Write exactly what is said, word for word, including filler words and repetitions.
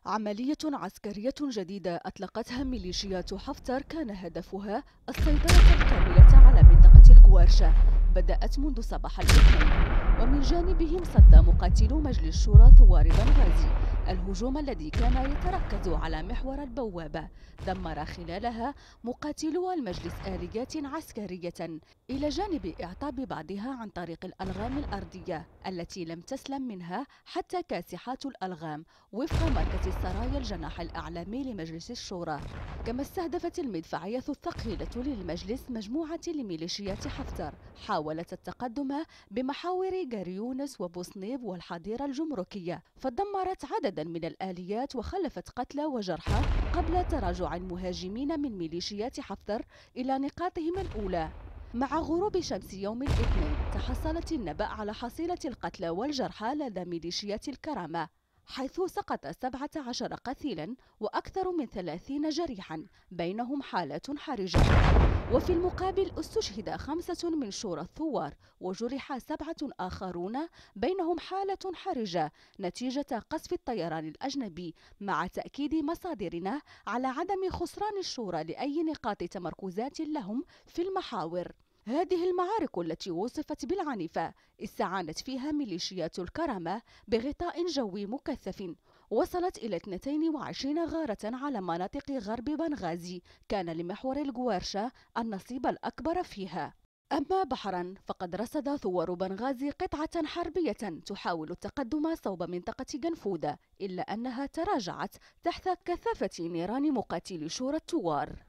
عملية عسكرية جديدة أطلقتها ميليشيات حفتر كان هدفها السيطرة الكاملة على منطقة الجوارشة. بدأت منذ صباح الاثنين، ومن جانبهم صد مقاتلو مجلس شورى ثوار بنغازي الهجوم الذي كان يتركز على محور البوابة. دمر خلالها مقاتلو المجلس آليات عسكرية، إلى جانب إعطاب بعضها عن طريق الألغام الأرضية التي لم تسلم منها حتى كاسحات الألغام وفق مركز السرايا الجناح الإعلامي لمجلس الشورى. كما استهدفت المدفعية الثقيلة للمجلس مجموعة لميليشيات حفتر حاولت التقدم بمحاور غاريونس وبوسنيب والحظيرة الجمركية، فدمرت عددا من الآليات وخلفت قتلى وجرحى قبل تراجع المهاجمين من ميليشيات حفتر إلى نقاطهم الأولى. مع غروب شمس يوم الاثنين تحصلت النبأ على حصيلة القتلى والجرحى لدى ميليشيات الكرامة، حيث سقط سبعة عشر قتيلا وأكثر من ثلاثين جريحا، بينهم حالات حرجة. وفي المقابل استشهد خمسة من شورى الثوار وجرح سبعة آخرون، بينهم حالة حرجة نتيجة قصف الطيران الأجنبي، مع تأكيد مصادرنا على عدم خسران الشورى لأي نقاط تمركزات لهم في المحاور. هذه المعارك التي وصفت بالعنيفة استعانت فيها ميليشيات الكرامة بغطاء جوي مكثف، وصلت إلى اثنتين وعشرين غارة على مناطق غرب بنغازي كان لمحور الجوارشة النصيب الأكبر فيها. أما بحرا فقد رصد ثوار بنغازي قطعة حربية تحاول التقدم صوب منطقة جنفوذة، إلا أنها تراجعت تحت كثافة نيران مقاتلي شورى الثوار.